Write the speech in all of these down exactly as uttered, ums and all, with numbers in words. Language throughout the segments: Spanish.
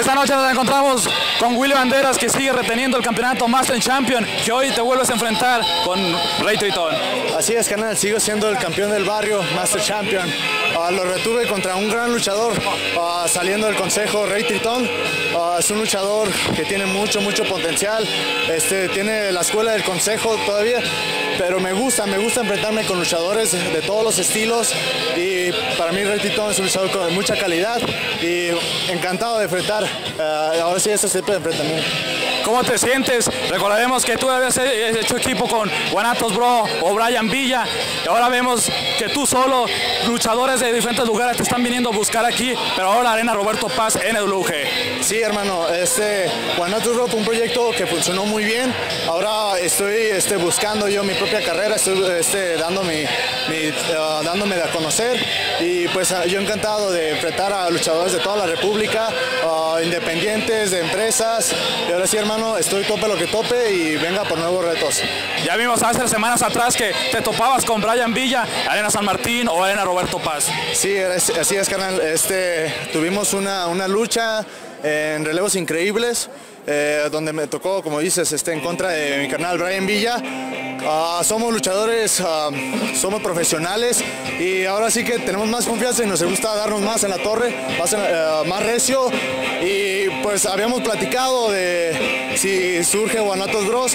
Esta noche nos encontramos con Willy Banderas, que sigue reteniendo el campeonato Master Champion, que hoy te vuelves a enfrentar con Rey Tritón. Así es, carnal, sigo siendo el campeón del barrio, Master Champion. Uh, lo retuve contra un gran luchador uh, saliendo del consejo, Rey Tritón. Uh, es un luchador que tiene mucho, mucho potencial. Este, tiene la escuela del consejo todavía, pero me gusta, me gusta enfrentarme con luchadores de todos los estilos. Y para mí Rey Tritón es un luchador con mucha calidad y encantado de enfrentar. Uh, ahora sí, este es el tipo de enfrentamiento. ¿Cómo te sientes? Recordaremos que tú habías hecho equipo con Guanatos Bro o Brian Villa, y ahora vemos que tú solo, luchadores de diferentes lugares te están viniendo a buscar aquí, pero ahora Arena Roberto Paz en el W G. Sí, hermano, este Guanatos Bro fue un proyecto que funcionó muy bien. Ahora estoy este, buscando yo mi propia carrera, estoy este, dando mi, mi, uh, dándome de a conocer, y pues uh, yo encantado de enfrentar a luchadores de toda la República, uh, independientes, de empresas, y ahora sí, hermano, estoy tope lo que tope y venga por nuevos retos. Ya vimos hace semanas atrás que te topabas con Brian Villa, Arena San Martín o Arena Roberto Paz. Sí, así es, carnal. Este, tuvimos una, una lucha en relevos increíbles, eh, donde me tocó, como dices, este, en contra de mi carnal Brian Villa. Uh, somos luchadores, uh, somos profesionales, y ahora sí que tenemos más confianza y nos gusta darnos más en la torre, más, uh, más recio, y pues habíamos platicado de si surge Guanatos Bros,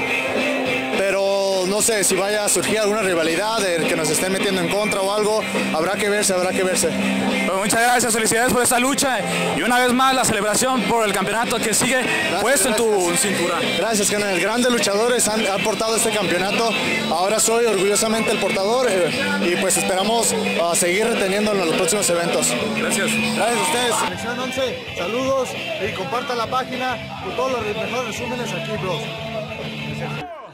pero no sé si vaya a surgir alguna rivalidad de que nos estén metiendo en contra o algo. Habrá que verse, habrá que verse. Pues muchas gracias, felicidades por esta lucha, y una vez más la celebración por el campeonato que sigue gracias, puesto gracias. en tu cintura. Gracias, canal. Grandes luchadores han, han portado este campeonato. Ahora soy orgullosamente el portador, eh, y pues esperamos uh, seguir reteniéndolo en los próximos eventos. Gracias. Gracias a ustedes. Selección once, saludos y compartan la página con todos los mejores resúmenes aquí, bros. Gracias.